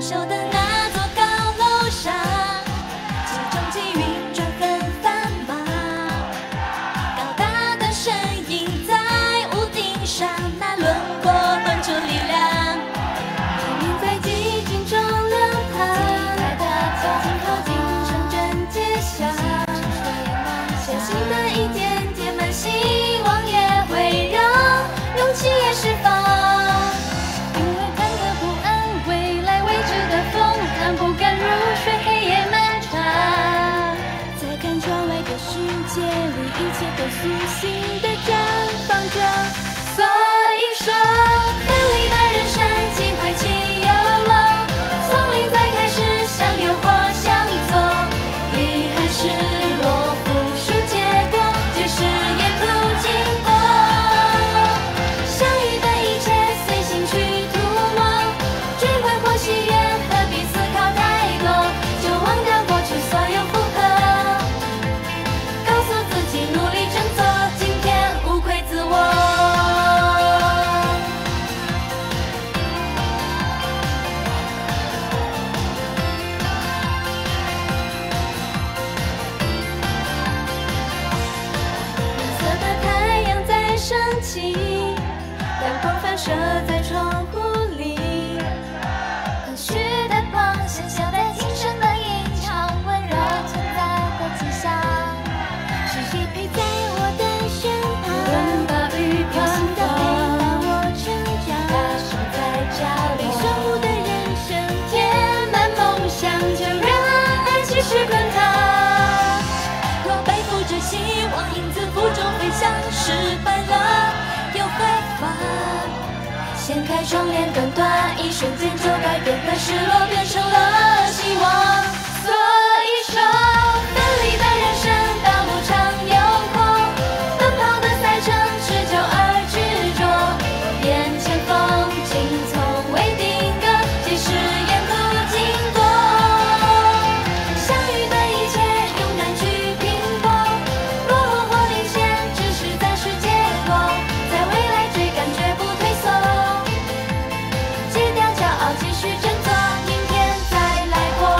秀的那座高楼上，其中积云转纷繁忙，高大的身影在屋顶上，那轮廓端出力量。生命在寂静中流淌，小心靠近城镇街巷，前行的一点点满希望，也会让勇气也释放。因为忐忑不安，未来未知的风浪，不敢入睡，黑夜漫长。在看窗外的世界里，一切都苏醒的绽放着。所以说，奋力的人生，既快且有乐。丛林在开始向右或向左，遗憾失落复述结果，皆是沿途经过。相遇的一切随心去涂抹，追悔或喜悦，何必思考太多？就忘掉过去所有负荷，告诉自己努力振作，今天无愧自我。蓝色的太阳在升起，阳光反射在窗户里，和煦的光像小在轻声的吟唱，温柔存在的迹象。是谁陪在我的身旁？无论暴雨狂风，陪伴我成长。大声在叫领，守护的人生，填满梦想，就让爱继续滚烫。若背负着希望，因此负重飞翔，失败了又何妨？掀开窗帘，短短一瞬间就改变了失落，变成了希望。所以说，奋力的人生道路长又阔，奔跑的赛程持久而执着，眼前风景从未定格，皆是沿途经过。相遇的一切勇敢去拼搏，落后或领先只是暂时结果，在未来追赶绝不退缩，戒掉骄傲继续振作，明天再来过。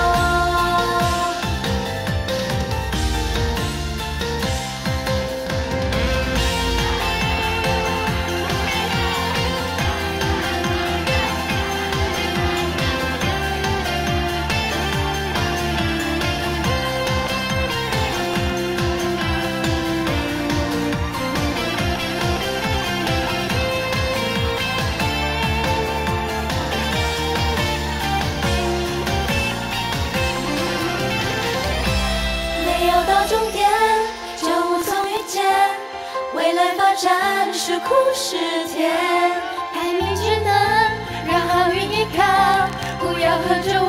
没有到终点，就无从预见，未来发展是苦是甜，排名只能让好运依靠，不要和着